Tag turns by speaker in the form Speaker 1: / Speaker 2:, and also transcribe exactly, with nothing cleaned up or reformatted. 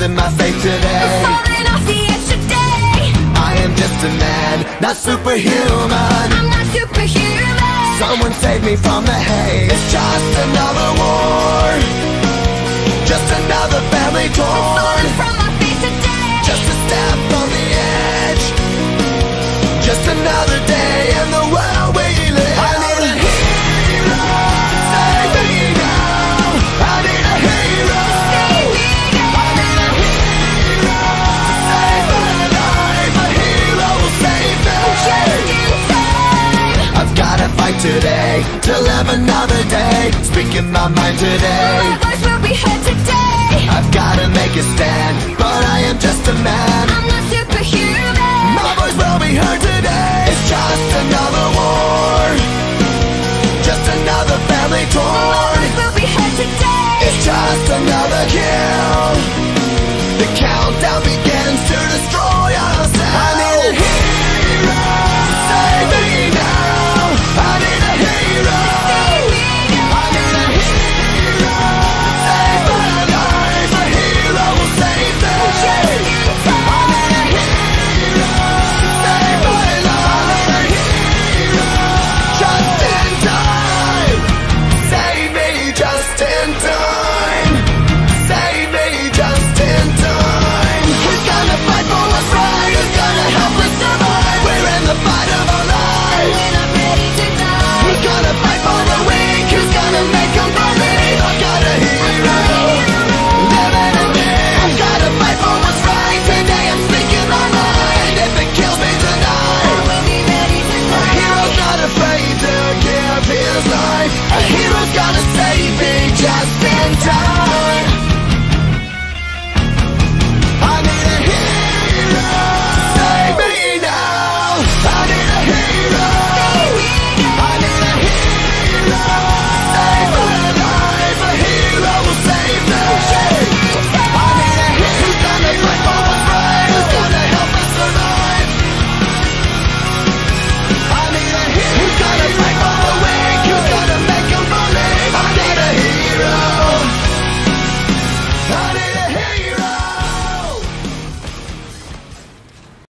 Speaker 1: losing my faith today.
Speaker 2: I'm falling off the edge today.
Speaker 1: I am just a man, not superhuman.
Speaker 2: I'm not superhuman.
Speaker 1: Someone save me from the hate. It's just another war, just another family
Speaker 2: I'm
Speaker 1: torn.
Speaker 2: falling from my feet today.
Speaker 1: Just a step on the edge, just another day in the world we live. I need a hero, save me now. I need a hero,
Speaker 2: Save me now.
Speaker 1: I need a hero, save my life. A hero will save me.
Speaker 2: Just in time.
Speaker 1: I've gotta fight today to live another day, speaking my mind today.
Speaker 2: My voice will be heard today.
Speaker 1: I've gotta make a stand.